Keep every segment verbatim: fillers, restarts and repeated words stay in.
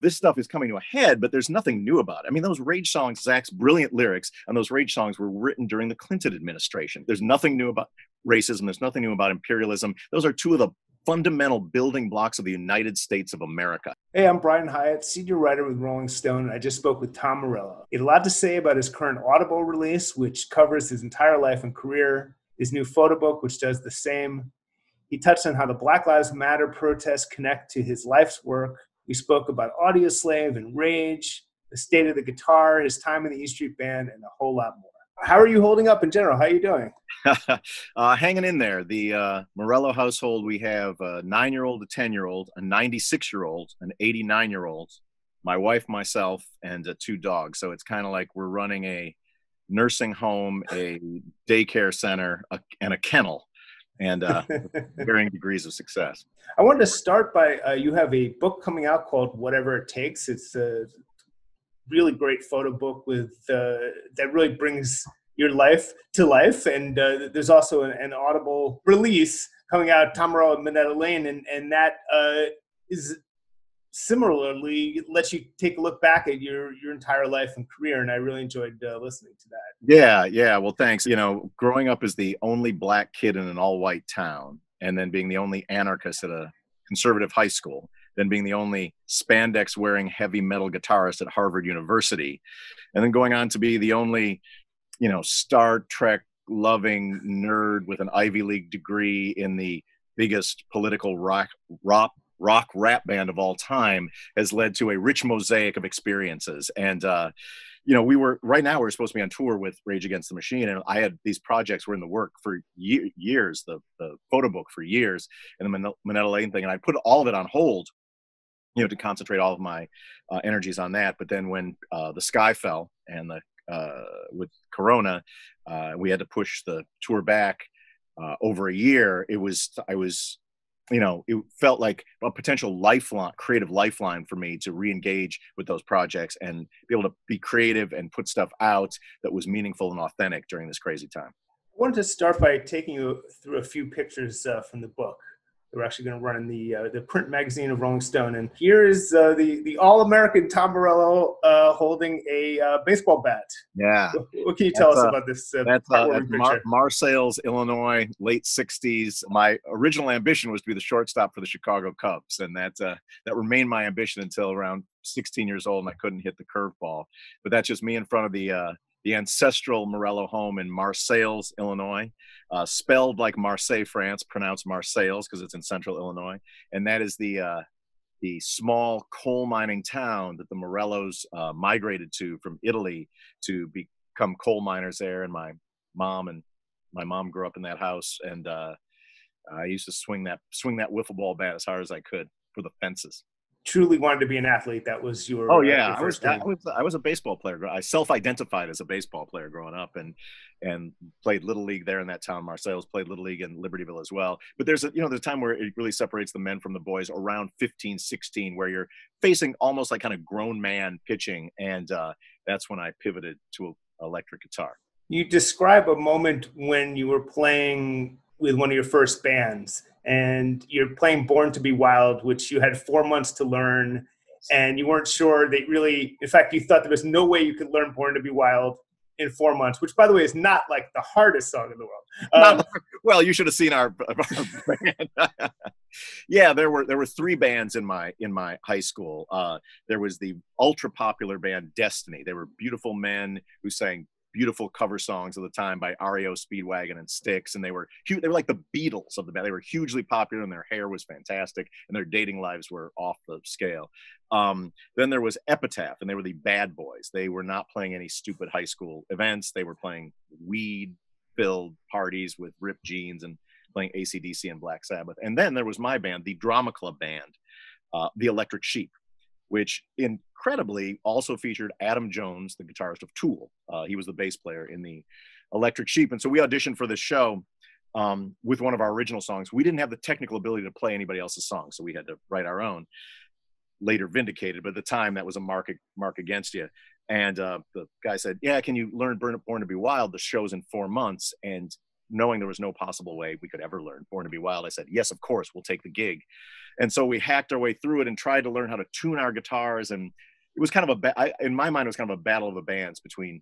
this stuff is coming to a head, but there's nothing new about it. I mean, those Rage songs, Zach's brilliant lyrics, and those Rage songs were written during the Clinton administration. There's nothing new about racism. There's nothing new about imperialism. Those are two of the fundamental building blocks of the United States of America. Hey, I'm Brian Hiatt, senior writer with Rolling Stone, and I just spoke with Tom Morello. He had a lot to say about his current Audible release, which covers his entire life and career, his new photo book, which does the same. He touched on how the Black Lives Matter protests connect to his life's work. We spoke about Audioslave and Rage, the state of the guitar, his time in the E Street Band, and a whole lot more. How are you holding up in general? How are you doing? uh, hanging in there. The uh, Morello household, we have a nine-year-old, a ten-year-old, a ninety-six-year-old, an eighty-nine-year-old, my wife, myself, and uh, two dogs. So it's kind of like we're running a nursing home, a daycare center, a, and a kennel, and uh, varying degrees of success. I wanted to start by, uh, you have a book coming out called Whatever It Takes. It's a really great photo book with uh, that really brings your life to life. And uh, there's also an, an Audible release coming out, Tom Morello at Minetta Lane, and, and that uh, is similarly lets you take a look back at your, your entire life and career. And I really enjoyed uh, listening to that. Yeah, yeah. Well, thanks. You know, growing up as the only black kid in an all-white town, and then being the only anarchist at a conservative high school, then being the only spandex-wearing heavy metal guitarist at Harvard University, and then going on to be the only, you know, Star Trek-loving nerd with an Ivy League degree in the biggest political rock, rock, rock rap band of all time, has led to a rich mosaic of experiences. And, uh, you know, we were, right now we're supposed to be on tour with Rage Against the Machine, and I had these projects were in the work for ye- years, the, the photo book for years, and the Man- Minetta Lane thing, and I put all of it on hold, you know, to concentrate all of my uh, energies on that. But then when uh, the sky fell and the uh, with Corona, uh, we had to push the tour back uh, over a year. It was, I was, you know, it felt like a potential lifeline, creative lifeline for me to re-engage with those projects and be able to be creative and put stuff out that was meaningful and authentic during this crazy time. I wanted to start by taking you through a few pictures uh, from the book. We're actually going to run in the uh, the print magazine of Rolling Stone, and here is uh, the the all-American Tom Morello uh, holding a uh, baseball bat. Yeah. What, what can you tell that's, us uh, about this? Uh, that's uh, that's Mar- Marseilles, Illinois, late sixties. My original ambition was to be the shortstop for the Chicago Cubs, and that uh, that remained my ambition until around sixteen years old, and I couldn't hit the curveball. But that's just me in front of the uh, the ancestral Morello home in Marseilles, Illinois, uh, spelled like Marseille, France, pronounced Marseilles because it's in central Illinois. And that is the uh, the small coal mining town that the Morellos uh, migrated to from Italy to become coal miners there. And my mom and my mom grew up in that house. And uh, I used to swing that swing that wiffle ball bat as hard as I could for the fences. Truly wanted to be an athlete. That was your oh yeah uh, your I was I was I was a baseball player. I self-identified as a baseball player growing up, and and played little league there in that town. Marseilles, played little league in Libertyville as well. But there's a you know there's a time where it really separates the men from the boys around fifteen, sixteen, where you're facing almost like kind of grown man pitching, and uh, that's when I pivoted to an electric guitar. You describe a moment when you were playing with one of your first bands, and you're playing Born to Be Wild, which you had four months to learn, and you weren't sure that really, in fact, you thought there was no way you could learn Born to Be Wild in four months, which, by the way, is not like the hardest song in the world. Um, well, you should have seen our, our band. Yeah, there were there were three bands in my in my high school. Uh, there was the ultra popular band Destiny. They were beautiful men who sang beautiful cover songs of the time by R E O Speedwagon and Styx, and they were huge. They were like the Beatles of the band. They were hugely popular, and their hair was fantastic, and their dating lives were off the scale. Um, then there was Epitaph, and they were the bad boys. They were not playing any stupid high school events. They were playing weed-filled parties with ripped jeans and playing A C D C and Black Sabbath. And then there was my band, the Drama Club Band, uh, the Electric Sheep, which incredibly also featured Adam Jones, the guitarist of Tool. Uh, he was the bass player in the Electric Sheep. And so we auditioned for this show um, with one of our original songs. We didn't have the technical ability to play anybody else's songs, so we had to write our own. Later vindicated, but at the time that was a mark, mark against you. And uh, the guy said, yeah, can you learn Born to Be Wild? The show's in four months. And knowing there was no possible way we could ever learn Born to Be Wild, I said, yes, of course, we'll take the gig. And so we hacked our way through it and tried to learn how to tune our guitars. And it was kind of a, ba- I, in my mind, it was kind of a battle of the bands between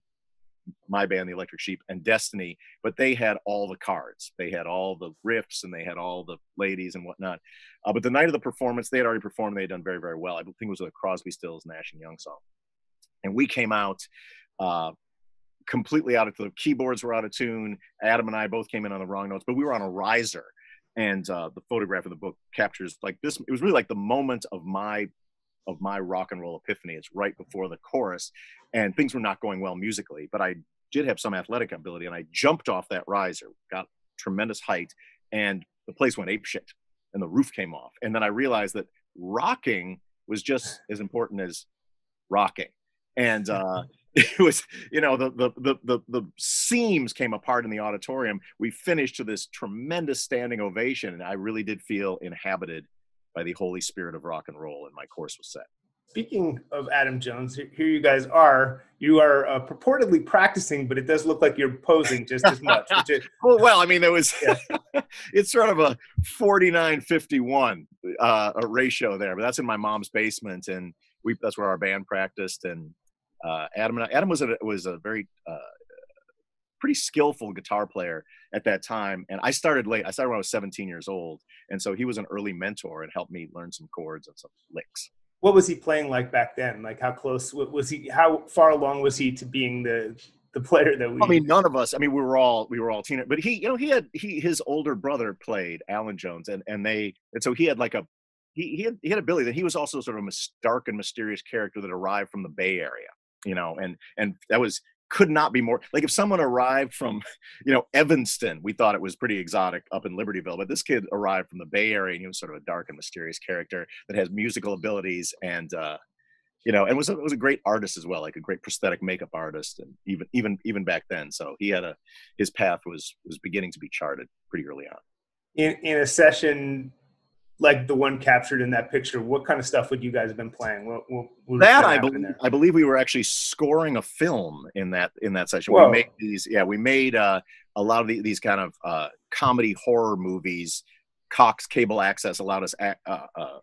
my band, the Electric Sheep, and Destiny, but they had all the cards. They had all the riffs and they had all the ladies and whatnot. Uh, but the night of the performance, they had already performed. They had done very, very well. I think it was a Crosby, Stills, Nash and Young song. And we came out uh, completely out of the keyboards were out of tune. Adam and I both came in on the wrong notes, but we were on a riser. And uh, the photograph of the book captures like this. It was really like the moment of my of my rock and roll epiphany. It's right before the chorus, and things were not going well musically, but I did have some athletic ability, and I jumped off that riser, got tremendous height, and the place went apeshit, and the roof came off. And then I realized that rocking was just as important as rocking. And uh, it was, you know, the, the the the the seams came apart in the auditorium. We finished to this tremendous standing ovation, and I really did feel inhabited by the Holy Spirit of rock and roll, and my course was set. Speaking of Adam Jones, here you guys are. You are uh, purportedly practicing, but it does look like you're posing just as much. Which is, well, well, I mean, there was, yeah. It's sort of a forty-nine fifty-one uh, a ratio there, but that's in my mom's basement, and we that's where our band practiced. And uh, Adam and I, Adam was a was a very uh, pretty skillful guitar player at that time. And I started late. I started when I was seventeen years old. And so he was an early mentor and helped me learn some chords and some licks. What was he playing like back then? Like how close was he, how far along was he to being the, the player that we, I mean, none of us, I mean, we were all, we were all teenagers, but he, you know, he had, he, his older brother played Alan Jones, and, and they, and so he had like a, he, he had, he had ability that he was also sort of a dark and mysterious character that arrived from the Bay Area, you know, and, and that was, could not be more like if someone arrived from, you know, Evanston, we thought it was pretty exotic up in Libertyville, but this kid arrived from the Bay Area and he was sort of a dark and mysterious character that has musical abilities and, uh, you know, and was a, was a great artist as well, like a great prosthetic makeup artist. And even, even, even back then. So he had a, his path was, was beginning to be charted pretty early on. In, in a session like the one captured in that picture, what kind of stuff would you guys have been playing? What, what, what that I believe, I believe we were actually scoring a film in that in that session. Whoa. We made these, yeah, we made uh, a lot of the, these kind of uh, comedy horror movies. Cox Cable Access allowed us, uh, uh,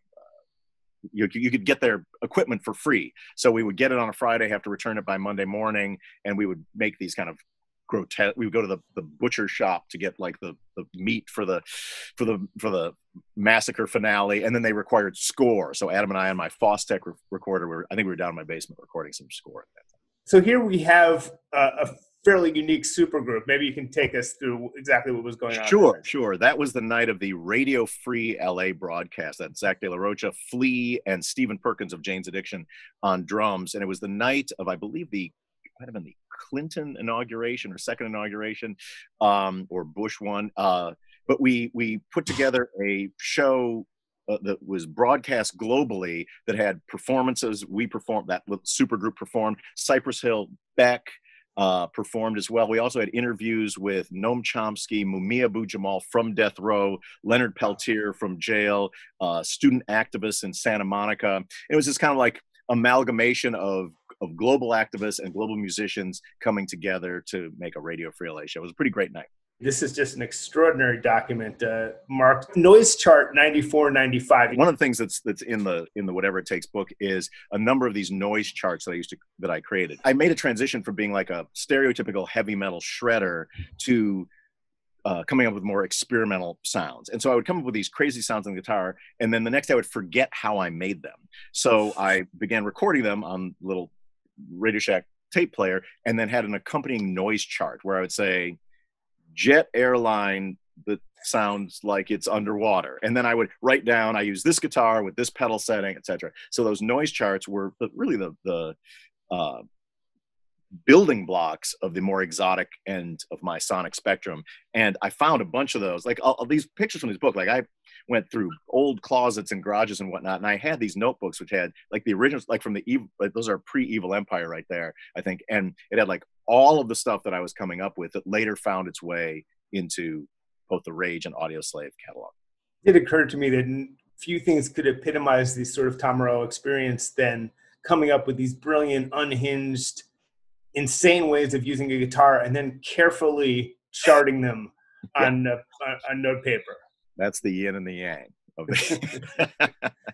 you you could get their equipment for free, so we would get it on a Friday, have to return it by Monday morning, and we would make these kind of grotesque. We would go to the, the butcher shop to get like the, the meat for the for the for the massacre finale, and then they required score. So Adam and I on my Fostech re- recorder, were I think we were down in my basement recording some score at that time. So here we have uh, a fairly unique supergroup. Maybe you can take us through exactly what was going on. Sure, there. sure. That was the night of the Radio Free L A broadcast. That Zach De La Rocha, Flea, and Stephen Perkins of Jane's Addiction on drums, and it was the night of, I believe, the might have been the Clinton inauguration or second inauguration, um, or Bush one. Uh, but we we put together a show uh, that was broadcast globally that had performances. We performed, that supergroup performed. Cypress Hill, Beck uh, performed as well. We also had interviews with Noam Chomsky, Mumia Abu-Jamal from Death Row, Leonard Peltier from jail, uh, student activists in Santa Monica. It was just kind of like amalgamation of of global activists and global musicians coming together to make a Radio Free L A show. It was a pretty great night. This is just an extraordinary document, uh, marked Noise Chart ninety-four ninety-five. One of the things that's that's in the in the Whatever It Takes book is a number of these noise charts that I used to that I created. I made a transition from being like a stereotypical heavy metal shredder to Uh, coming up with more experimental sounds. And so I would come up with these crazy sounds on the guitar, and then the next day I would forget how I made them. So I began recording them on little Radio Shack tape player, and then had an accompanying noise chart where I would say, jet airline that sounds like it's underwater. And then I would write down, I use this guitar with this pedal setting, et cetera. So those noise charts were really the, the uh, building blocks of the more exotic end of my sonic spectrum. And I found a bunch of those, like all, all these pictures from this book. Like I went through old closets and garages and whatnot, and I had these notebooks which had like the originals, like from the evil, like those are pre-Evil Empire right there, I think. And it had like all of the stuff that I was coming up with that later found its way into both the Rage and Audioslave catalog. It occurred to me that few things could epitomize the sort of Tom Morello experience than coming up with these brilliant, unhinged, insane ways of using a guitar and then carefully charting them on, uh, on note paper. That's the yin and the yang. of the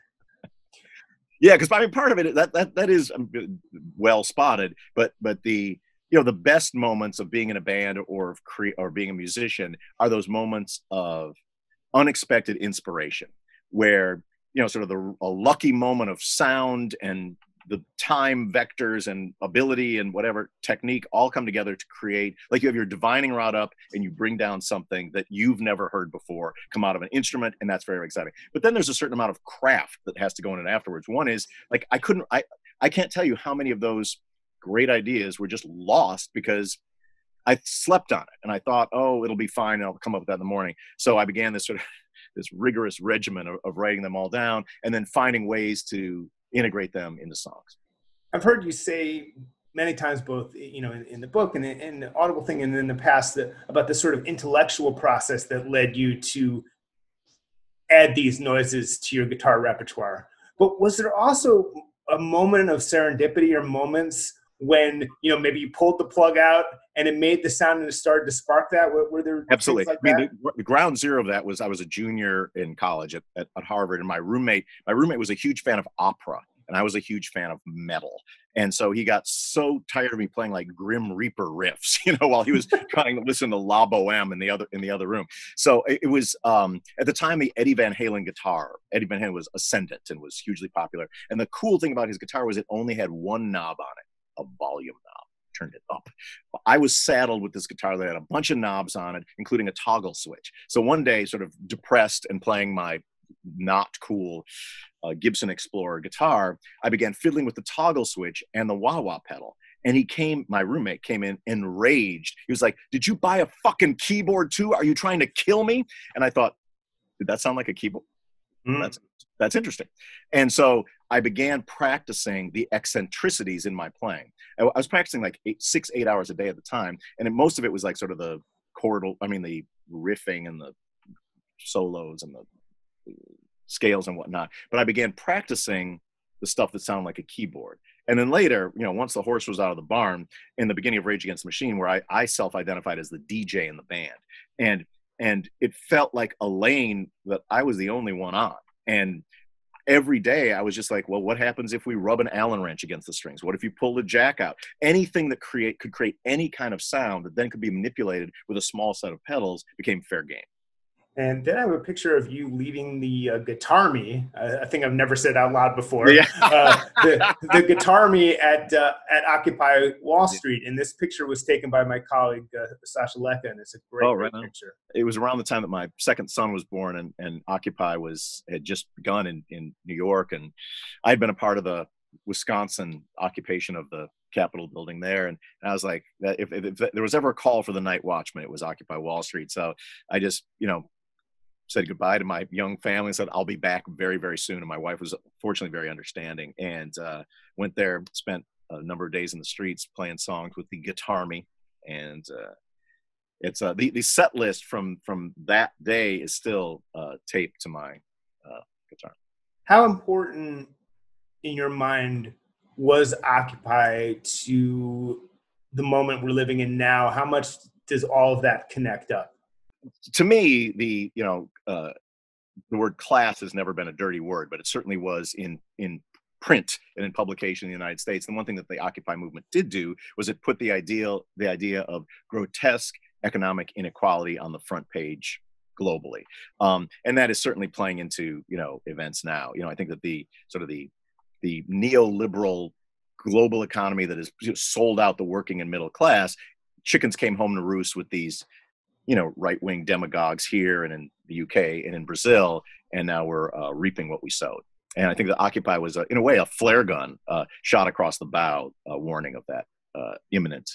yeah, because I mean, part of it that that that is well spotted, but but the you know the best moments of being in a band or of cre- or being a musician are those moments of unexpected inspiration, where you know sort of the a lucky moment of sound and the time vectors and ability and whatever technique all come together to create, like you have your divining rod up and you bring down something that you've never heard before come out of an instrument, and that's very exciting. But then there's a certain amount of craft that has to go in it afterwards. One is like I couldn't I I can't tell you how many of those great ideas were just lost because I slept on it and I thought, oh, it'll be fine, and I'll come up with that in the morning. So I began this sort of this rigorous regimen of, of writing them all down and then finding ways to integrate them into songs. I've heard you say many times, both you know in, in the book and in, in the Audible thing, and in the past, that, about the sort of intellectual process that led you to add these noises to your guitar repertoire. But was there also a moment of serendipity or moments when you know maybe you pulled the plug out and it made the sound and it started to spark that? Were, were there Absolutely. things like I mean, that? the, the ground zero of that was I was a junior in college at, at, at Harvard, and my roommate, my roommate was a huge fan of opera, and I was a huge fan of metal. And so he got so tired of me playing like Grim Reaper riffs, you know, while he was trying to listen to La Boheme in the other in the other room. So it, it was um, at the time the Eddie Van Halen guitar. Eddie Van Halen was ascendant and was hugely popular. And the cool thing about his guitar was it only had one knob on it, a volume knob. Turned it up. I was saddled with this guitar that had a bunch of knobs on it, including a toggle switch. So one day, sort of depressed and playing my not cool uh, Gibson Explorer guitar, I began fiddling with the toggle switch and the wah-wah pedal. And he came, my roommate came in enraged. He was like, "Did you buy a fucking keyboard too? Are you trying to kill me?" And I thought, did that sound like a keyboard? Mm. That's that's interesting. And so I began practicing the eccentricities in my playing. I, I was practicing like eight, six, eight hours a day at the time. And most of it was like sort of the chordal, I mean, the riffing and the solos and the scales and whatnot. But I began practicing the stuff that sounded like a keyboard. And then later, you know, once the horse was out of the barn, in the beginning of Rage Against the Machine, where I, I self-identified as the D J in the band. And and it felt like a lane that I was the only one on. And every day I was just like, well, what happens if we rub an Allen wrench against the strings? What if you pull the jack out? Anything that create could create any kind of sound that then could be manipulated with a small set of pedals became fair game. And then I have a picture of you leading the uh, Guitar-Me. Uh, I think I've never said out loud before. Yeah. uh, the the Guitar-Me at uh, at Occupy Wall Street. And this picture was taken by my colleague uh, Sasha Leka, and it's a great, oh, right great on. picture. It was around the time that my second son was born, and, and Occupy was had just begun in, in New York, and I'd been a part of the Wisconsin occupation of the Capitol building there, and, and I was like, if, if, if there was ever a call for the night watchman, it was Occupy Wall Street. So I just, you know, said goodbye to my young family and said, I'll be back very, very soon. And my wife was fortunately very understanding, and uh, went there, spent a number of days in the streets playing songs with the Guitar-Me. And uh, it's uh, the, the set list from, from that day is still uh, taped to my uh, guitar. How important in your mind was Occupy to the moment we're living in now? How much does all of that connect up? To me, the you know uh, the word class has never been a dirty word, but it certainly was in in print and in publication in the United States. And one thing that the Occupy movement did do was it put the ideal the idea of grotesque economic inequality on the front page globally, um, and that is certainly playing into you know events now. You know, I think that the sort of the the neoliberal global economy that has sold out the working and middle class, chickens came home to roost with these you know, right-wing demagogues here and in the U K and in Brazil, and now we're uh, reaping what we sowed. And I think that Occupy was, a, in a way, a flare gun uh, shot across the bow, uh, warning of that uh, imminent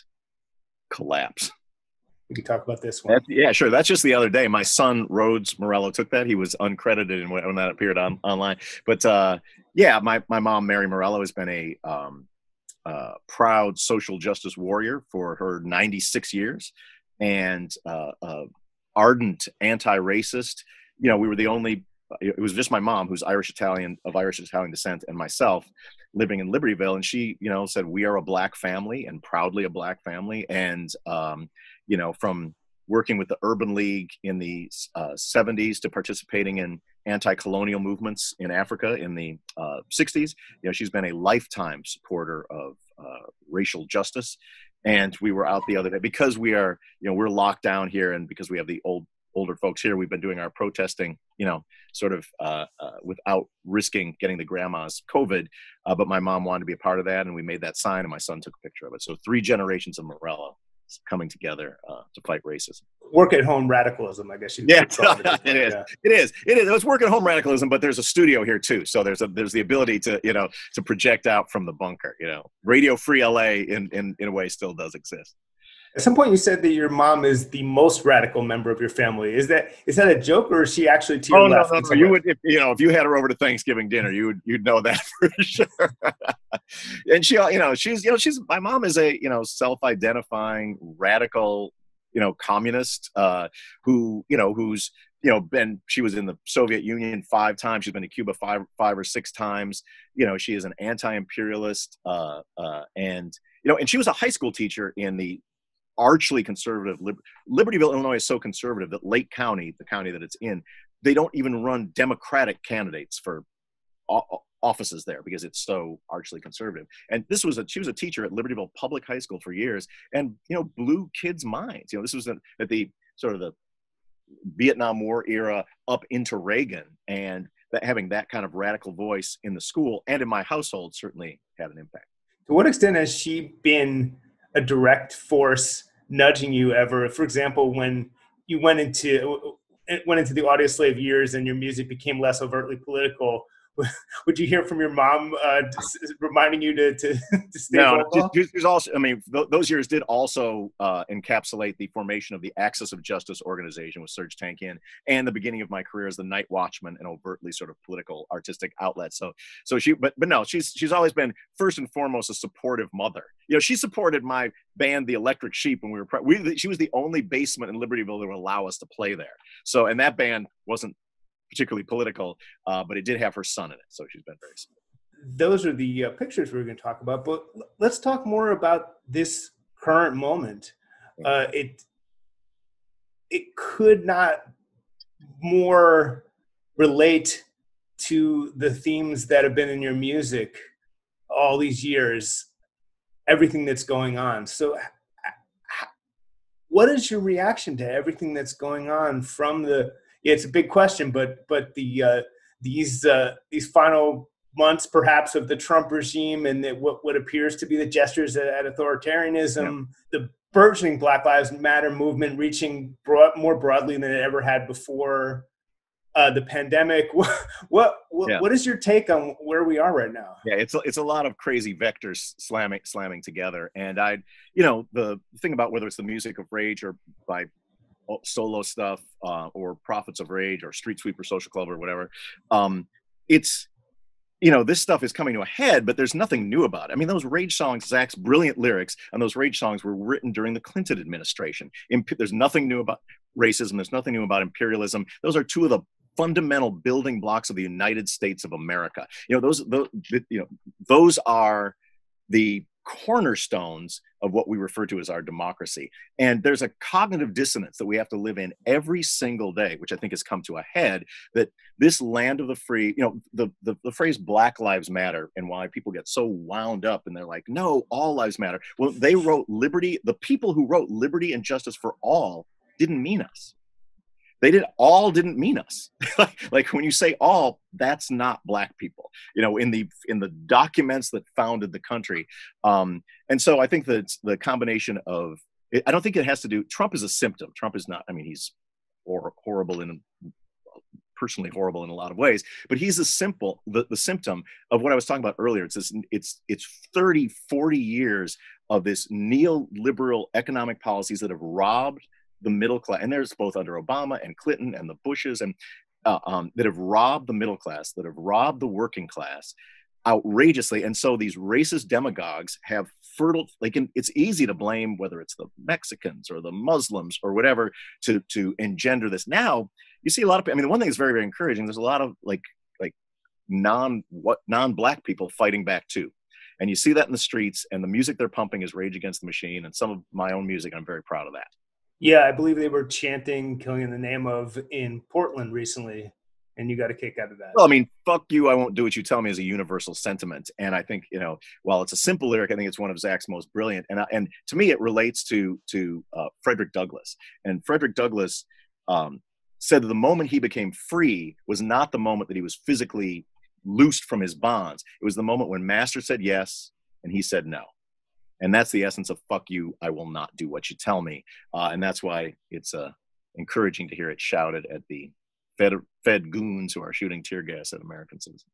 collapse. We could talk about this one. That's, yeah, sure. That's just the other day. My son, Rhodes Morello, took that. He was uncredited when, when that appeared on, online. But uh, yeah, my, my mom, Mary Morello, has been a um, uh, proud social justice warrior for her ninety-six years. And uh, uh, ardent anti-racist. You know, we were the only, it was just my mom, who's Irish Italian, of Irish Italian descent, and myself living in Libertyville. And she, you know, said, we are a black family, and proudly a black family. And, um, you know, from working with the Urban League in the uh, seventies to participating in anti-colonial movements in Africa in the uh, sixties. You know, she's been a lifetime supporter of uh, racial justice. And we were out the other day because we are, you know, we're locked down here, and because we have the old older folks here, we've been doing our protesting, you know, sort of uh, uh, without risking getting the grandma's COVID. Uh, but my mom wanted to be a part of that, and we made that sign, and my son took a picture of it. So three generations of Morello coming together uh, to fight racism. Work at home radicalism, I guess you yeah, could call it. it is. Yeah. It is. It is. It's work at home radicalism, but there's a studio here too. So there's a there's the ability to, you know, to project out from the bunker. You know, Radio Free L A in in in a way still does exist. At some point, you said that your mom is the most radical member of your family. Is that is that a joke, or is she actually to your oh, left? No, no, no. You would, if, you know, if you had her over to Thanksgiving dinner, you would you'd know that for sure. And she, you know, she's, you know, she's my mom is a, you know, self-identifying radical, you know, communist uh, who, you know, who's, you know, been, she was in the Soviet Union five times. She's been to Cuba five, five or six times. You know, she is an anti-imperialist, uh, uh, and you know, and she was a high school teacher in the archly conservative Lib- Libertyville, Illinois is so conservative that Lake County, the county that it's in, they don't even run Democratic candidates for o- offices there because it's so archly conservative. And this was a she was a teacher at Libertyville Public High School for years, and you know, blew kids' minds. You know, this was at the sort of the Vietnam War era up into Reagan, and that having that kind of radical voice in the school and in my household certainly had an impact. To what extent has she been a direct force nudging you ever? For example, when you went into went into the Audioslave years and your music became less overtly political, would you hear from your mom uh, reminding you to to, to stay no, vocal? No, there's also, I mean, th- those years did also uh, encapsulate the formation of the Axis of Justice organization with Serge Tankian, and the beginning of my career as the Night Watchman, an overtly sort of political, artistic outlet. So, so she, but but no, she's she's always been first and foremost a supportive mother. You know, she supported my band, the Electric Sheep, when we were. Pre- we, she was the only basement in Libertyville that would allow us to play there. So, and that band wasn't particularly political, uh, but it did have her son in it. So she's been very supportive. Those are the uh, pictures we're going to talk about, but let's talk more about this current moment. Uh, it it could not more relate to the themes that have been in your music all these years, everything that's going on. So what is your reaction to everything that's going on from the, yeah, it's a big question, but but the uh, these uh, these final months perhaps of the Trump regime and the, what, what appears to be the gestures at, at authoritarianism, yeah. The burgeoning Black Lives Matter movement reaching broad, more broadly than it ever had before, uh, the pandemic. What what what, yeah. what is your take on where we are right now? Yeah, it's a, it's a lot of crazy vectors slamming slamming together. And I, you know, the thing about whether it's the music of rage or by solo stuff uh, or Prophets of Rage or Street Sweeper Social Club or whatever, um, it's, you know, this stuff is coming to a head, but there's nothing new about it. I mean, those rage songs, Zach's brilliant lyrics, and those rage songs were written during the Clinton administration. Imp- there's nothing new about racism. There's nothing new about imperialism. Those are two of the fundamental building blocks of the United States of America. You know, those, those you know, those are the cornerstones of what we refer to as our democracy. And there's a cognitive dissonance that we have to live in every single day, which I think has come to a head, that this land of the free, you know, the, the, the phrase Black Lives Matter, and why people get so wound up and they're like, no, all lives matter. Well, they wrote liberty. The people who wrote liberty and justice for all didn't mean us. They did all didn't mean us. Like when you say all, that's not Black people, you know, in the in the documents that founded the country. Um, and so I think that the combination of, I don't think it has to do, Trump is a symptom. Trump is not, I mean, he's hor- horrible in, personally horrible in a lot of ways, but he's a simple, the, the symptom of what I was talking about earlier. It's this, it's, it's thirty, forty years of this neoliberal economic policies that have robbed the middle class, and there's both under Obama and Clinton and the Bushes, and uh, um, that have robbed the middle class, that have robbed the working class outrageously. And so these racist demagogues have fertile, like, it's easy to blame whether it's the Mexicans or the Muslims or whatever to to engender this. Now you see a lot of, I mean, the one thing that's very, very encouraging, there's a lot of like like non what non-Black people fighting back too. And you see that in the streets, and the music they're pumping is Rage Against the Machine, and some of my own music. I'm very proud of that. Yeah, I believe they were chanting "Killing in the Name of" in Portland recently, and you got a kick out of that. Well, I mean, fuck you, I won't do what you tell me is a universal sentiment. And I think, you know, while it's a simple lyric, I think it's one of Zach's most brilliant. And, I, and to me, it relates to, to uh, Frederick Douglass. And Frederick Douglass um, said that the moment he became free was not the moment that he was physically loosed from his bonds. It was the moment when master said yes and he said no. And that's the essence of fuck you, I will not do what you tell me. Uh, and that's why it's uh, encouraging to hear it shouted at the Fed, Fed goons who are shooting tear gas at American citizens.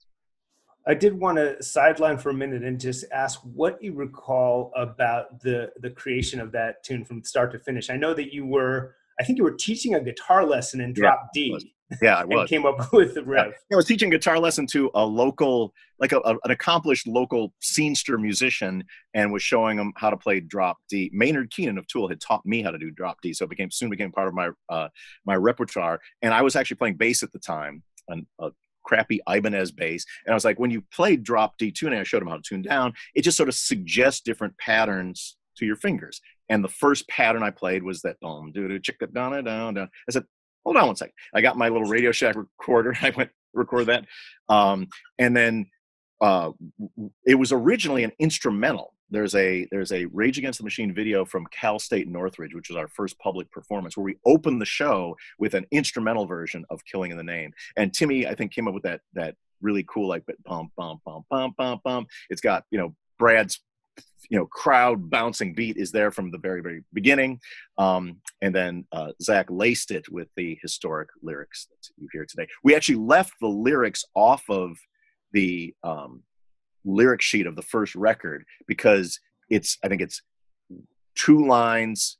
I did want to sideline for a minute and just ask what you recall about the the creation of that tune from start to finish. I know that you were, I think you were teaching a guitar lesson in Yeah, drop I was. D. Yeah, I And was. came up with the Yeah. riff. I was teaching guitar lesson to a local, like a, a, an accomplished local scenester musician, and was showing him how to play drop D. Maynard Keenan of Tool had taught me how to do drop D, so it became soon became part of my uh, my repertoire. And I was actually playing bass at the time, an, a crappy Ibanez bass. And I was like, when you play drop D tuning, I showed him how to tune down. It just sort of suggests different patterns to your fingers. And the first pattern I played was that dum doo doo chicka down down down. I said, hold on one second. I got my little Radio Shack recorder. I went record that. Um, and then uh, it was originally an instrumental. There's a there's a Rage Against the Machine video from Cal State Northridge, which was our first public performance, where we opened the show with an instrumental version of Killing in the Name. And Timmy, I think, came up with that that really cool, like, bum, bum, bum, bum, bum, bum. It's got, you know, Brad's, you know, crowd bouncing beat is there from the very, very beginning. Um, and then uh, Zach laced it with the historic lyrics that you hear today. We actually left the lyrics off of the um, lyric sheet of the first record because it's, I think it's two lines,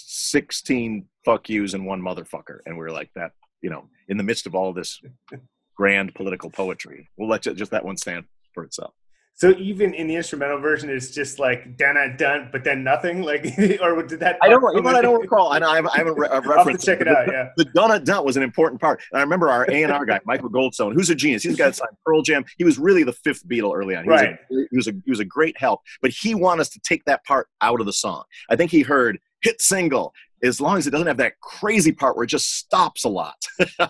sixteen fuck yous and one motherfucker. And we we're like that, you know, in the midst of all this grand political poetry. We'll let you, just that one stand for itself. So even in the instrumental version, it's just like dun dun, but then nothing. Like, or did that? I don't. You know what? I don't recall. I know I haven't, I haven't re- I've I'll have to referenced check it the, out. Yeah. The Donna Dunt was an important part. And I remember our A and R guy, Michael Goldstone, who's a genius. He's got signed Pearl Jam. He was really the fifth Beatle early on. He Right. Was a, he was a he was a great help. But he wanted us to take that part out of the song. I think he heard hit single, as long as it doesn't have that crazy part where it just stops a lot.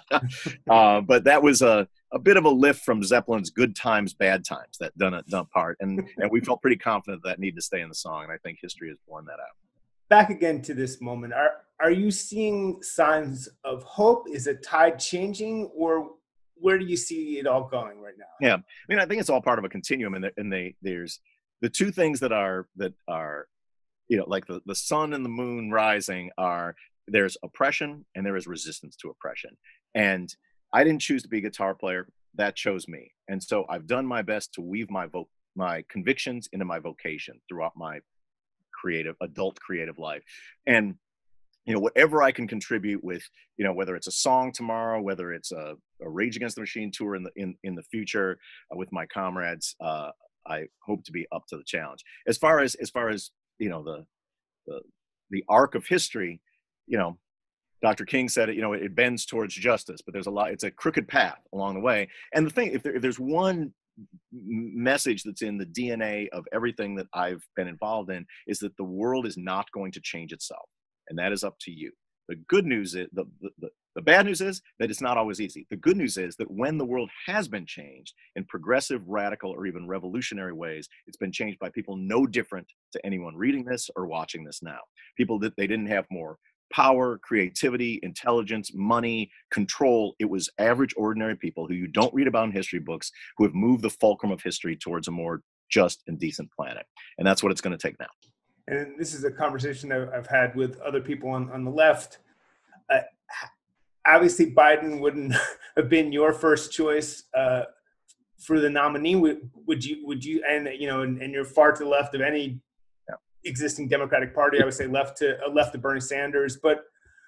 uh, but that was a, a bit of a lift from Zeppelin's Good Times, Bad Times, that Dun Dump part. And, and we felt pretty confident that needed to stay in the song. And I think history has borne that out. Back again to this moment. Are, are you seeing signs of hope? Is the tide changing, or where do you see it all going right now? Yeah. I mean, I think it's all part of a continuum. And, the, and they, there's the two things that are, that are, you know, like the, the sun and the moon rising are, there's oppression and there is resistance to oppression. And I didn't choose to be a guitar player. That chose me. And so I've done my best to weave my vo- my convictions into my vocation throughout my creative, adult creative life. And, you know, whatever I can contribute with, you know, whether it's a song tomorrow, whether it's a, a Rage Against the Machine tour in the, in, in the future uh, with my comrades, uh, I hope to be up to the challenge. As far as, as far as, you know, the, the, the arc of history, you know, Doctor King said it, you know, it bends towards justice, but there's a lot, it's a crooked path along the way. And the thing, if, there, if there's one message that's in the D N A of everything that I've been involved in, is that the world is not going to change itself. And that is up to you. The good news is, the, the, the, the bad news is that it's not always easy. The good news is that when the world has been changed in progressive, radical, or even revolutionary ways, it's been changed by people no different to anyone reading this or watching this now. People that they didn't have more power, creativity, intelligence, money, control. It was average, ordinary people who you don't read about in history books who have moved the fulcrum of history towards a more just and decent planet. And that's what it's going to take now. And this is a conversation that I've had with other people on, on the left. Uh, obviously, Biden wouldn't have been your first choice uh, for the nominee. Would, would you? Would you? And you know, and, and you're far to the left of any yeah. existing Democratic Party. I would say left to uh, left to Bernie Sanders. But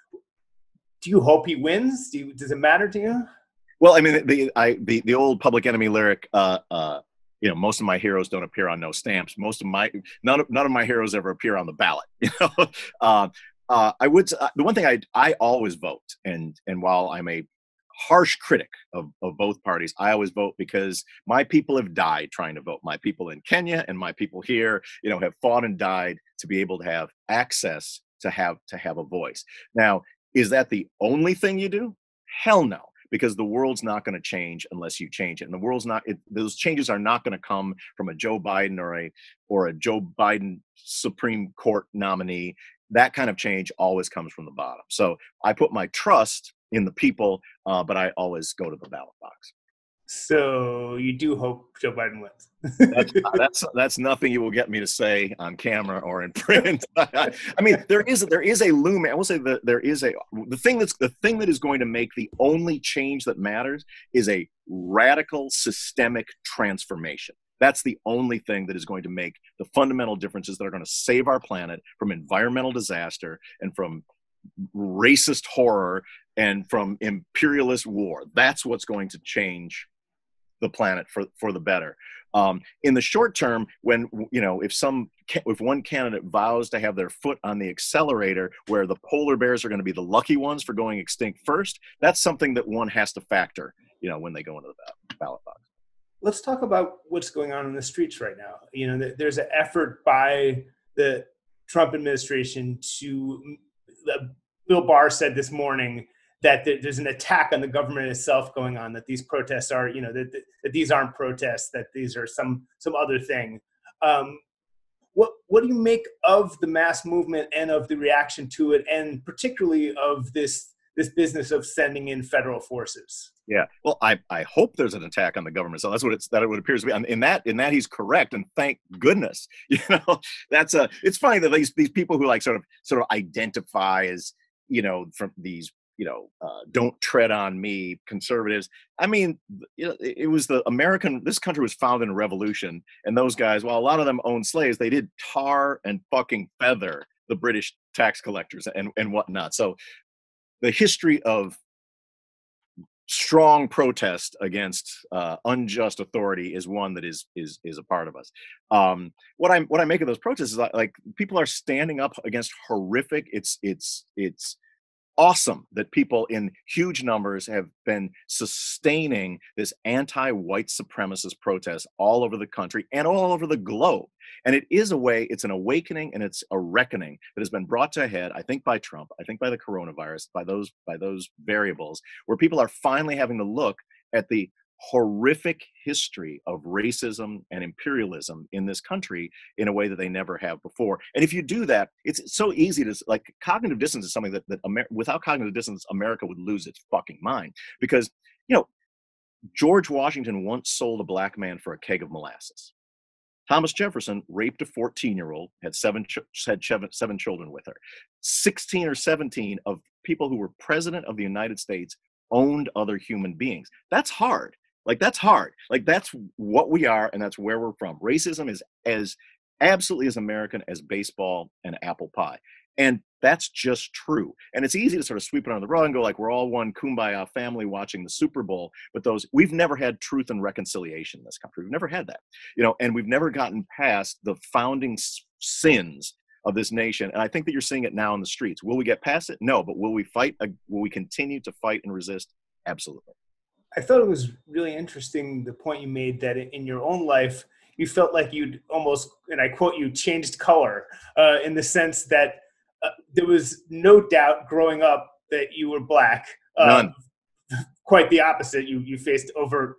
do you hope he wins? Do you, does it matter to you? Well, I mean, the I the, the old Public Enemy lyric. Uh, uh, You know, most of my heroes don't appear on no stamps. Most of my none of none of my heroes ever appear on the ballot. You know, uh, uh, I would uh, the one thing I I always vote, and and while I'm a harsh critic of of both parties, I always vote because my people have died trying to vote. My people in Kenya and my people here, you know, have fought and died to be able to have access to have to have a voice. Now, is that the only thing you do? Hell no, because the world's not going to change unless you change it. And the world's not, it, those changes are not going to come from a Joe Biden or a or a Joe Biden Supreme Court nominee. That kind of change always comes from the bottom. So I put my trust in the people, uh, but I always go to the ballot box. So you do hope Joe Biden wins. that's that's that's nothing you will get me to say on camera or in print. I mean, there is there is a looming. I will say that there is a the thing that's the thing that is going to make the only change that matters is a radical systemic transformation. That's the only thing that is going to make the fundamental differences that are going to save our planet from environmental disaster and from racist horror and from imperialist war. That's what's going to change the planet for, for the better. Um, in the short term, when, you know, if some, if one candidate vows to have their foot on the accelerator where the polar bears are going to be the lucky ones for going extinct first, that's something that one has to factor, you know, when they go into the ballot box. Let's talk about what's going on in the streets right now. You know, there's an effort by the Trump administration to, uh, Bill Barr said this morning that there's an attack on the government itself going on, that these protests are, you know, that, that these aren't protests, that these are some some other thing. Um, what what do you make of the mass movement and of the reaction to it, and particularly of this this business of sending in federal forces? Yeah, well, I, I hope there's an attack on the government. So that's what it's that it appears to be. And in that in that he's correct, and thank goodness. You know, that's a. It's funny that these these people who like sort of sort of identify as, you know, from these, you know, uh, don't tread on me conservatives. I mean, you know, it was the American, this country was founded in a revolution. And those guys, while a lot of them owned slaves, they did tar and fucking feather the British tax collectors and, and whatnot. So the history of strong protest against uh, unjust authority is one that is is is a part of us. Um, what I what I make of those protests is like, like people are standing up against horrific. It's it's it's awesome that people in huge numbers have been sustaining this anti-white supremacist protest all over the country and all over the globe. And it is a way, it's an awakening and it's a reckoning that has been brought to a head, I think by Trump, I think by the coronavirus, by those, by those variables, where people are finally having to look at the horrific history of racism and imperialism in this country in a way that they never have before. And if you do that, it's so easy to, like, cognitive dissonance is something that, that Amer- without cognitive dissonance, America would lose its fucking mind. Because, you know, George Washington once sold a black man for a keg of molasses. Thomas Jefferson raped a fourteen-year-old, had seven ch- had seven children with her. sixteen or seventeen of people who were president of the United States owned other human beings. That's hard. Like, that's hard. Like, that's what we are, and that's where we're from. Racism is as absolutely as American as baseball and apple pie. And that's just true. And it's easy to sort of sweep it under the rug and go like, we're all one kumbaya family watching the Super Bowl. But those, we've never had truth and reconciliation in this country. We've never had that, you know, and we've never gotten past the founding sins of this nation. And I think that you're seeing it now in the streets. Will we get past it? No. But will we fight? Will we continue to fight and resist? Absolutely. I thought it was really interesting, the point you made that in your own life, you felt like you'd almost, and I quote you, changed color, uh, in the sense that uh, there was no doubt growing up that you were black. Uh, None. Quite the opposite. You you faced overt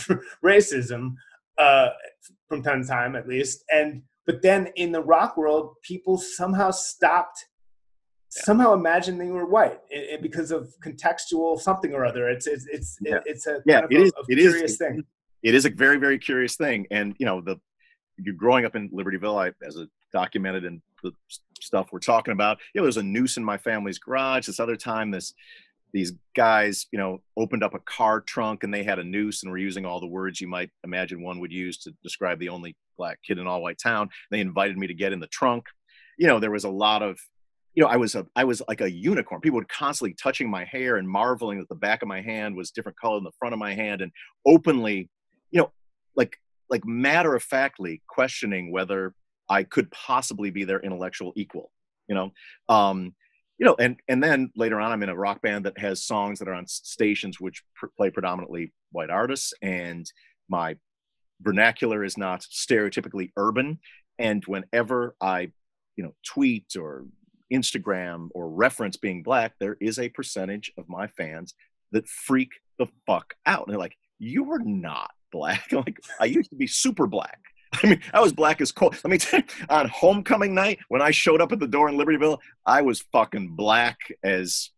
racism uh, from time to time, at least. And but then in the rock world, people somehow stopped. Yeah. Somehow imagine they were white it, it, because of contextual something or other. It's it's it's yeah. it, it's a yeah, kind of it a, is, a it curious is, thing. It is a very, very curious thing. And you know, the you're growing up in Libertyville, I, as a documented in the stuff we're talking about, you know, there's a noose in my family's garage. This other time, this these guys, you know, opened up a car trunk and they had a noose and were using all the words you might imagine one would use to describe the only black kid in all white town. They invited me to get in the trunk. You know, there was a lot of, you know, I was a, I was like a unicorn. People would constantly touching my hair and marveling that the back of my hand was different color than the front of my hand, and openly, you know, like, like matter of factly questioning whether I could possibly be their intellectual equal, you know? Um, you know, and, and then later on, I'm in a rock band that has songs that are on stations which pr- play predominantly white artists, and my vernacular is not stereotypically urban. And whenever I, you know, tweet or Instagram or reference being black, there is a percentage of my fans that freak the fuck out. And they're like, you are not black. I'm like, I used to be super black. I mean, I was black as coal. Let me tell you, on homecoming night, when I showed up at the door in Libertyville, I was fucking black as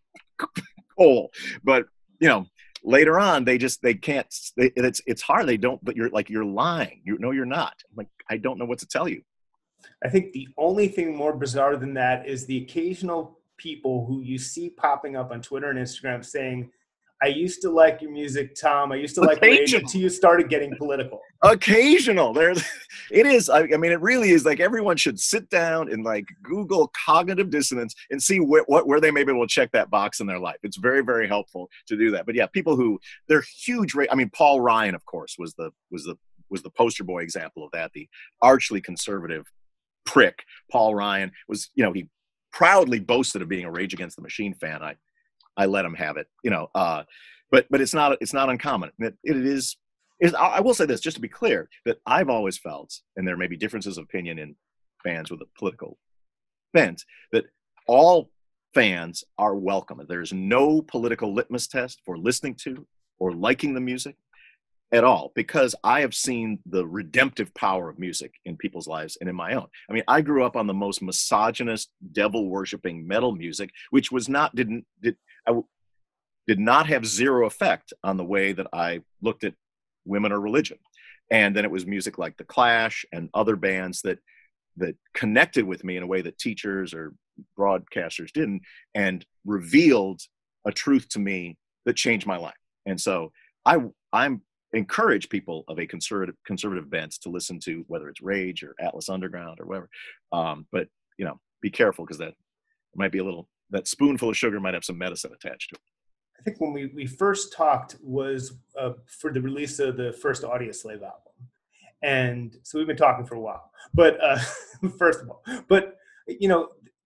coal. But, you know, later on, they just, they can't, they, it's it's hard. They don't, but you're like, you're lying. You know, you're not. I'm like, I don't know what to tell you. I think the only thing more bizarre than that is the occasional people who you see popping up on Twitter and Instagram saying, I used to like your music, Tom. I used to like Rage until you started getting political. Occasional. There's, it is. I, I mean, it really is like everyone should sit down and like Google cognitive dissonance and see where, what, where they may be able to check that box in their life. It's very, very helpful to do that. But yeah, people who they're huge. I mean, Paul Ryan, of course, was the was the was the poster boy example of that. The archly conservative prick. Paul Ryan was, you know, he proudly boasted of being a Rage Against the Machine fan. I. I let him have it, you know, uh, but but it's not it's not uncommon. It, it is, is. I will say this, just to be clear, that I've always felt, and there may be differences of opinion in fans with a political bent, that all fans are welcome. There's no political litmus test for listening to or liking the music at all, because I have seen the redemptive power of music in people's lives and in my own. I mean, I grew up on the most misogynist, devil-worshipping metal music, which was not, didn't, did, I did not have zero effect on the way that I looked at women or religion. And then it was music like The Clash and other bands that, that connected with me in a way that teachers or broadcasters didn't, and revealed a truth to me that changed my life. And so I, I'm, encourage people of a conservative conservative bent to listen to whether it's Rage or Atlas Underground or whatever. Um, but, you know, be careful, because that might be a little, that spoonful of sugar might have some medicine attached to it. I think when we, we first talked was uh, for the release of the first Audioslave album. And so we've been talking for a while, but uh, first of all, but, you know,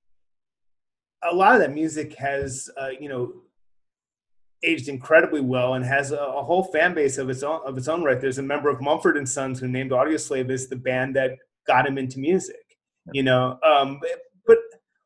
a lot of that music has, uh, you know, aged incredibly well and has a, a whole fan base of its own of its own right. There's a member of Mumford and Sons who named Audioslave as the band that got him into music, you know. Um, but, but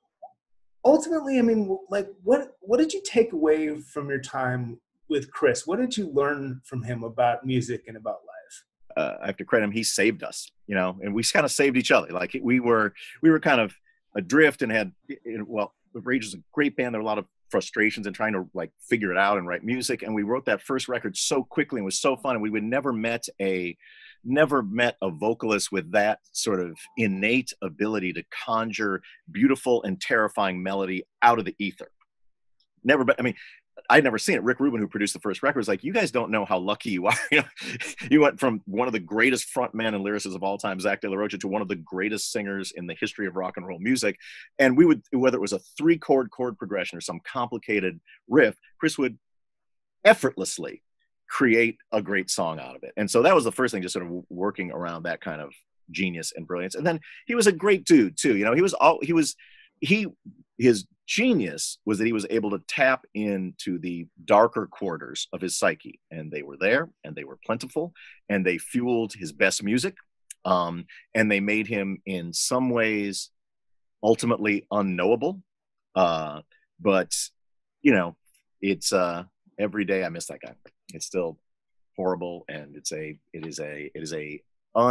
ultimately, I mean, like, what what did you take away from your time with Chris? What did you learn from him about music and about life? Uh, I have to credit him. He saved us, you know, and we kind of saved each other. Like we were we were kind of adrift and had, well, Rage is a great band. There were a lot of frustrations and trying to like figure it out and write music, and we wrote that first record so quickly and it was so fun, and we would never met a never met a vocalist with that sort of innate ability to conjure beautiful and terrifying melody out of the ether. Never, but I mean, I'd never seen it. Rick Rubin, who produced the first record, was like, you guys don't know how lucky you are. You know, you went from one of the greatest frontmen and lyricists of all time, Zach De La Rocha, to one of the greatest singers in the history of rock and roll music. And we would, whether it was a three chord chord progression or some complicated riff, Chris would effortlessly create a great song out of it. And so that was the first thing, just sort of working around that kind of genius and brilliance. And then he was a great dude too. You know, he was all, he was, he, his genius was that he was able to tap into the darker quarters of his psyche, and they were there and they were plentiful and they fueled his best music. Um, and they made him in some ways ultimately unknowable. Uh, but you know, it's, uh, every day I miss that guy. It's still horrible. And it's a, it is a, it is a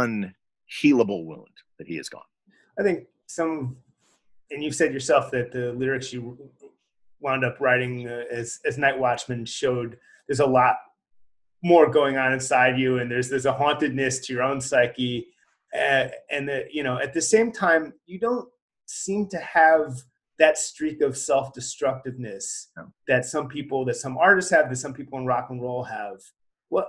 unhealable wound that he is gone. I think some, and you've said yourself that the lyrics you wound up writing uh, as, as Night Watchman showed there's a lot more going on inside you, and there's there's a hauntedness to your own psyche, uh, and that, you know, at the same time you don't seem to have that streak of self-destructiveness no. that some people, that some artists have, that some people in rock and roll have. What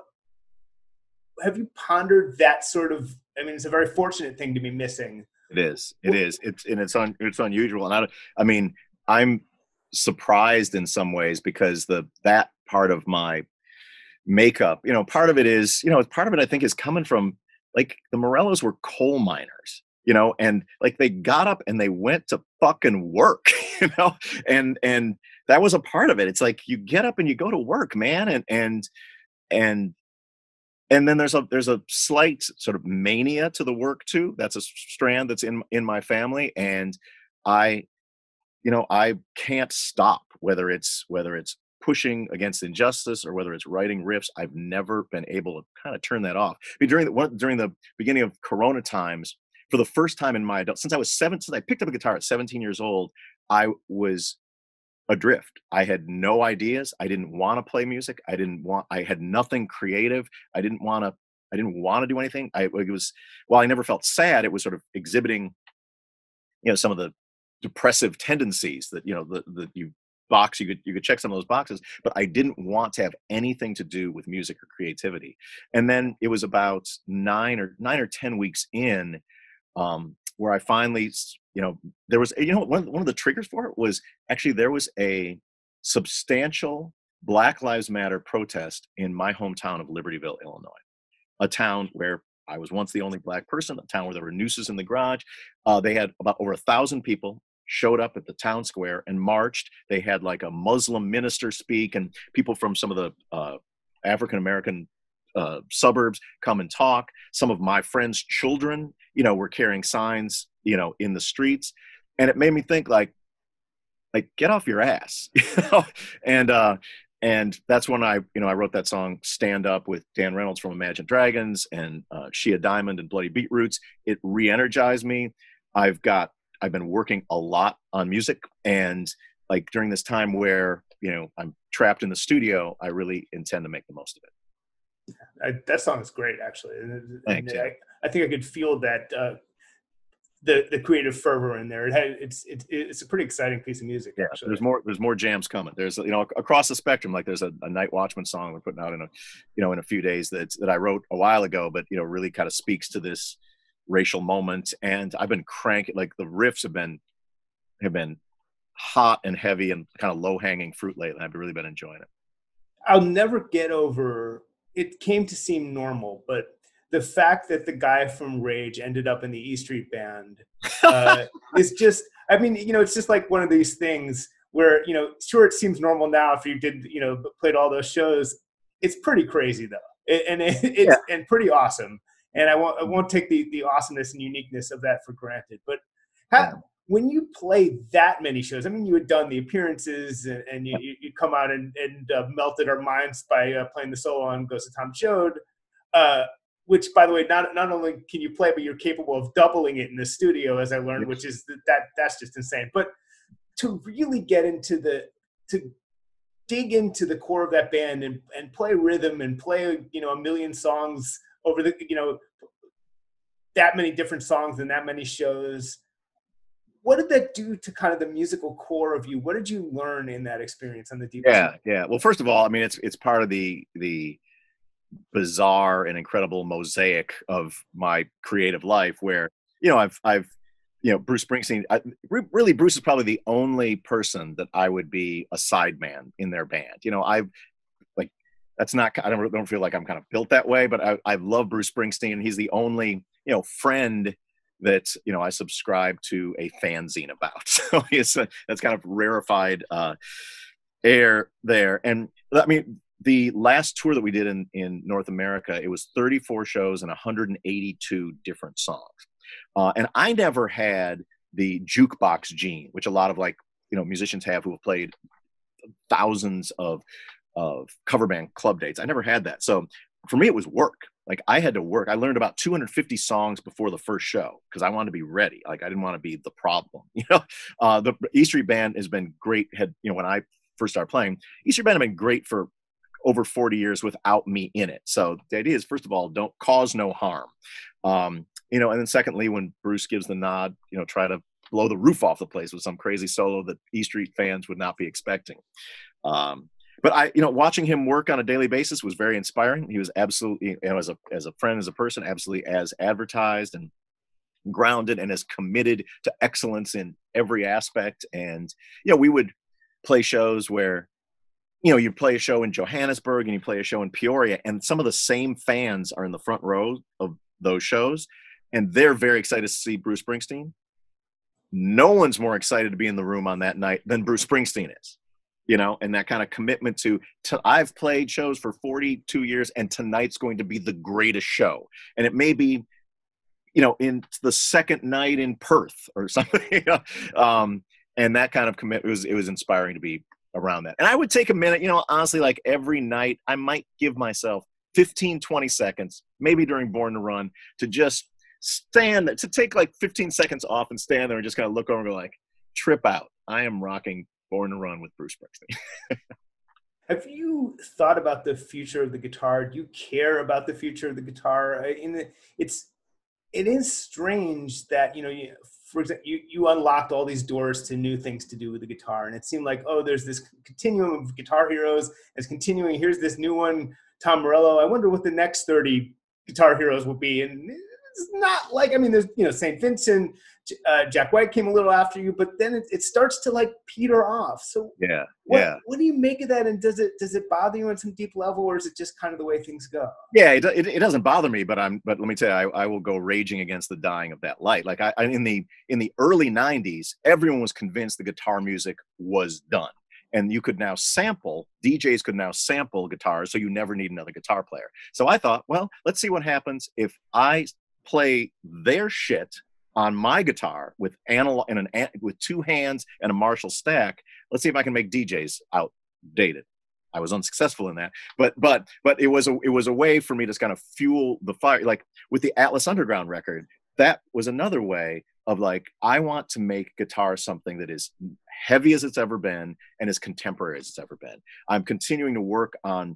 have you pondered that sort of? I mean, it's a very fortunate thing to be missing. It is. It is. It's and it's un, it's unusual. And I, I mean, I'm surprised in some ways, because the that part of my makeup, you know, part of it is, you know, part of it I think is coming from, like, the Morellos were coal miners, you know, and like they got up and they went to fucking work, you know, and and that was a part of it. It's like you get up and you go to work, man, and and and. And then there's a there's a slight sort of mania to the work too. That's a strand that's in in my family, and I you know, I can't stop, whether it's whether it's pushing against injustice or whether it's writing riffs. I've never been able to kind of turn that off. I mean, during the one, during the beginning of Corona times, for the first time in my adult, since I was seven, since I picked up a guitar at seventeen years old, I was adrift. I had no ideas. I didn't want to play music. I didn't want. I had nothing creative. I didn't want to. I didn't want to do anything. I it was while I never felt sad, it was sort of exhibiting, you know, some of the depressive tendencies that, you know, the the you box you could you could check some of those boxes, but I didn't want to have anything to do with music or creativity. And then it was about nine or nine or ten weeks in, um, where I finally, s- you know, there was, you know, one of, the- one of the triggers for it was actually there was a substantial Black Lives Matter protest in my hometown of Libertyville, Illinois, a town where I was once the only Black person, a town where there were nooses in the garage. Uh, they had about over a thousand people showed up at the town square and marched. They had like a Muslim minister speak, and people from some of the uh, African American uh, suburbs come and talk. Some of my friends' children, you know, were carrying signs, you know, in the streets, and it made me think, like, like get off your ass, you know, and uh, and that's when I, you know, I wrote that song "Stand Up" with Dan Reynolds from Imagine Dragons and uh, Shia Diamond and Bloody Beetroots. It re-energized me. I've got I've been working a lot on music, and like during this time where, you know, I'm trapped in the studio, I really intend to make the most of it. I, that song is great, actually, and, and Thanks. Yeah. I, I think I could feel that uh, the the creative fervor in there. It had, it's it's it's a pretty exciting piece of music, Yeah, actually. there's more. There's more jams coming. There's, you know, across the spectrum. Like there's a, a Night Watchman song we're putting out in a, you know, in a few days that that I wrote a while ago, but, you know, really kind of speaks to this racial moment. And I've been cranking, like the riffs have been have been hot and heavy and kind of low hanging fruit lately. I've really been enjoying it. I'll never get over. It came to seem normal, but the fact that the guy from Rage ended up in the E Street Band uh, is just. I mean, you know, it's just like one of these things where, you know, sure, it seems normal now if you did, you know, played all those shows. It's pretty crazy though, It- and it, Yeah. it's and pretty awesome. And I won't I won't take the the awesomeness and uniqueness of that for granted. But how, Yeah. when you play that many shows, I mean, you had done the appearances, and, and you you you'd come out and, and uh, melted our minds by uh, playing the solo on Ghost of Tom Joad, uh, which, by the way, not not only can you play, but you're capable of doubling it in the studio, as I learned, which is th- that that's just insane. But to really get into the to dig into the core of that band and and play rhythm and play, you know, a million songs over the, you know, that many different songs and that many shows, what did that do to kind of the musical core of you? What did you learn in that experience on the deepest Yeah. level? Yeah. Well, first of all, I mean, it's it's part of the the bizarre and incredible mosaic of my creative life where, you know, I've I've you know, Bruce Springsteen, I, re- really Bruce is probably the only person that I would be a sideman in their band. You know, I've like that's not I don't don't feel like I'm kind of built that way, but I I love Bruce Springsteen. He's the only, you know, friend that, you know, I subscribe to a fanzine about. So it's a, that's kind of rarefied uh air there. And I mean, the last tour that we did in, in North America, it was thirty-four shows and one hundred eighty-two different songs. Uh, and I never had the jukebox gene, which a lot of, like, you know, musicians have who have played thousands of, of cover band club dates. I never had that. So for me, it was work. Like I had to work. I learned about two hundred fifty songs before the first show because I wanted to be ready. Like I didn't want to be the problem. You know, uh, the E Street Band has been great. Had, you know, when I first started playing, E Street Band have been great for over forty years without me in it. So the idea is, first of all, don't cause no harm. Um, you know, and then secondly, when Bruce gives the nod, you know, try to blow the roof off the place with some crazy solo that E Street fans would not be expecting. Um, but I, you know, watching him work on a daily basis was very inspiring. He was absolutely, you know, as a as a friend, as a person, absolutely as advertised and grounded and as committed to excellence in every aspect. And, you know, we would play shows where, you know, you play a show in Johannesburg and you play a show in Peoria, and some of the same fans are in the front row of those shows, and they're very excited to see Bruce Springsteen. No one's more excited to be in the room on that night than Bruce Springsteen is, you know, and that kind of commitment to, to I've played shows for forty-two years and tonight's going to be the greatest show. And it may be, you know, in the second night in Perth or something, you know? um, and that kind of commit, it was, it was inspiring to be around that. And I would take a minute, you know, honestly, like every night I might give myself fifteen, twenty seconds, maybe during Born to Run, to just stand, to take like fifteen seconds off and stand there and just kind of look over and go like, trip out. I am rocking Born to Run with Bruce Springsteen. Have you thought about the future of the guitar? Do you care about the future of the guitar? In the, it's, it is strange that, you know, you, for example, you, you unlocked all these doors to new things to do with the guitar. And it seemed like, oh, there's this continuum of guitar heroes. It's continuing. Here's this new one, Tom Morello. I wonder what the next thirty guitar heroes will be. And it's not like, I mean, there's, you know, Saint Vincent, uh, Jack White came a little after you, but then it, it starts to like peter off. So yeah, what, yeah. what do you make of that? And does it, does it bother you on some deep level, or is it just kind of the way things go? Yeah, it, it, it doesn't bother me, but I'm, but let me tell you, I, I will go raging against the dying of that light. Like I, I in the, in the early nineties, everyone was convinced the guitar music was done. And you could now sample, D Js could now sample guitars, so you never need another guitar player. So I thought, well, let's see what happens if I play their shit on my guitar with analog and an with two hands and a Marshall stack. Let's see if I can make D Js outdated. I was unsuccessful in that, but but but it was a it was a way for me to kind of fuel the fire. Like with the Atlas Underground record, that was another way of like, I want to make guitar something that is heavy as it's ever been and as contemporary as it's ever been. I'm continuing to work on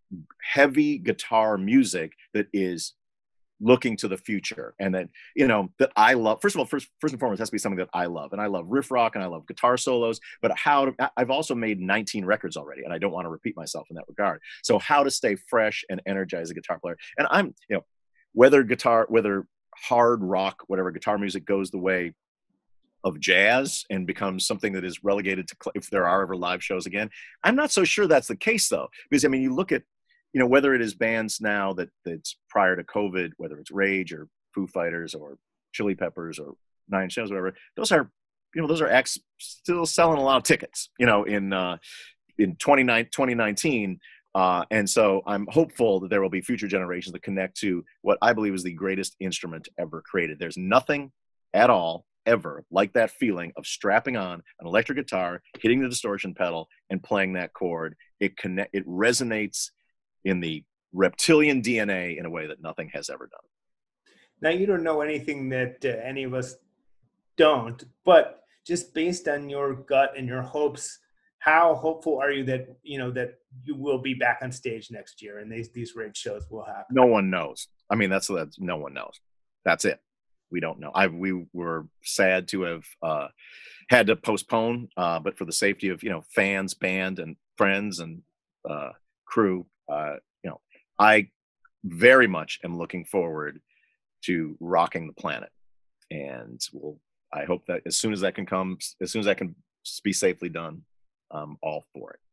heavy guitar music that is looking to the future, and that, you know, that I love. First of all, first first and foremost, it has to be something that I love, and I love riff rock and I love guitar solos. But how to, I've also made nineteen records already, and I don't want to repeat myself in that regard. So how to stay fresh and energize a guitar player, and I'm, you know, whether guitar, whether hard rock, whatever guitar music goes the way of jazz and becomes something that is relegated to, if there are ever live shows again, I'm not so sure that's the case though, because I mean, you look at, you know, whether it is bands now that that's prior to COVID, whether it's Rage or Foo Fighters or Chili Peppers or Nine Inch Nails, whatever, those are, you know, those are acts still selling a lot of tickets, you know, in uh, in twenty nineteen. Uh, and so I'm hopeful that there will be future generations that connect to what I believe is the greatest instrument ever created. There's nothing at all ever like that feeling of strapping on an electric guitar, hitting the distortion pedal, and playing that chord. It connect, it resonates in the reptilian D N A in a way that nothing has ever done. Now, you don't know anything that uh, any of us don't, but just based on your gut and your hopes, how hopeful are you that, you know, that you will be back on stage next year and these these Rage shows will happen? No one knows. I mean, that's that's no one knows. That's it. We don't know. I we were sad to have uh, had to postpone, uh, but for the safety of, you know, fans, band, and friends and uh, crew, uh, you know, I very much am looking forward to rocking the planet, and we'll. I hope that as soon as that can come, as soon as that can be safely done, I'm all for it.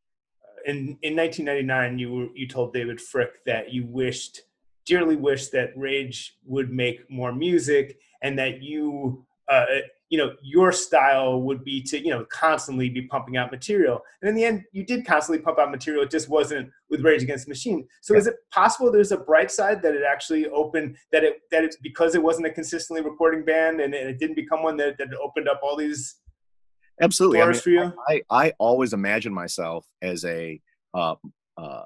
In in nineteen ninety-nine, you were, you told David Frick that you wished, dearly wished, that Rage would make more music, and that you, uh, you know, your style would be to, you know, constantly be pumping out material. And in the end, you did constantly pump out material. It just wasn't with Rage Against the Machine. So yeah. Is it possible there's a bright side that it actually opened, that it that it's because it wasn't a consistently recording band and, and it didn't become one that, that opened up all these absolutely doors I mean, for you? I, I always imagine myself as a uh, uh,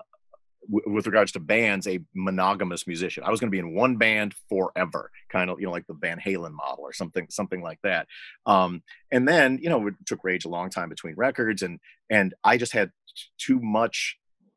w- with regards to bands, a monogamous musician. I was going to be in one band forever, kind of, you know, like the Van Halen model or something, something like that. Um, and then, you know, it took Rage a long time between records, and and I just had too much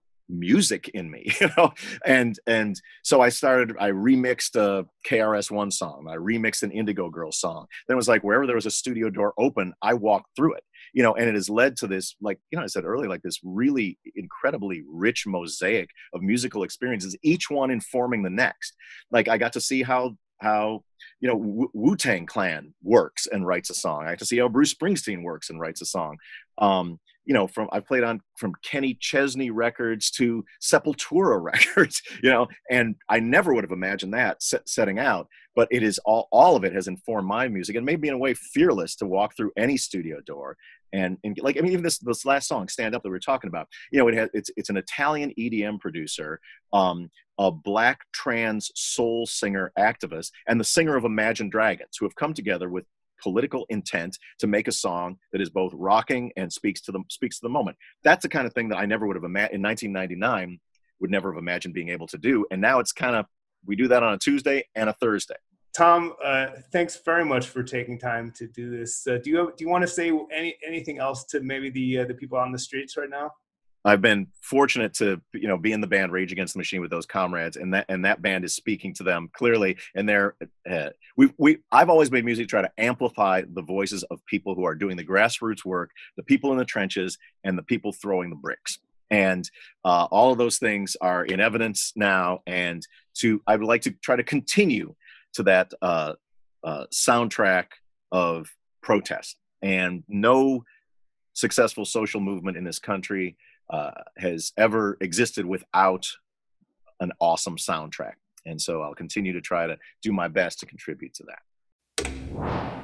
music in me, you know, and and so I started. I remixed a K R S One song. I remixed an Indigo Girls song. Then it was like wherever there was a studio door open, I walked through it, you know, and it has led to this, like, you know, I said earlier, like this really incredibly rich mosaic of musical experiences, each one informing the next. Like I got to see how how you know w- Wu-Tang Clan works and writes a song. I got to see how Bruce Springsteen works and writes a song. Um, you know, from I played on from Kenny Chesney records to Sepultura records, you know, and I never would have imagined that set, setting out. But it is all all of it has informed my music and made me in a way fearless to walk through any studio door. And, and like, I mean, even this this last song, Stand Up, that we were talking about, you know, it has it's it's an Italian E D M producer, um, a black trans soul singer activist, and the singer of Imagine Dragons, who have come together with political intent to make a song that is both rocking and speaks to the speaks to the moment. That's the kind of thing that I never would have imagined in nineteen ninety-nine, would never have imagined being able to do. And now it's kind of, we do that on a Tuesday and a Thursday. Tom, uh, thanks very much for taking time to do this. Uh, do you have, do you want to say any anything else to maybe the uh, the people on the streets right now? I've been fortunate to, you know, be in the band Rage Against the Machine with those comrades, and that and that band is speaking to them clearly. And they're uh, we we I've always made music to try to amplify the voices of people who are doing the grassroots work, the people in the trenches, and the people throwing the bricks. And uh, all of those things are in evidence now. And to I would like to try to continue to that uh, uh, soundtrack of protest. And no successful social movement in this country uh, has ever existed without an awesome soundtrack. And so I'll continue to try to do my best to contribute to that.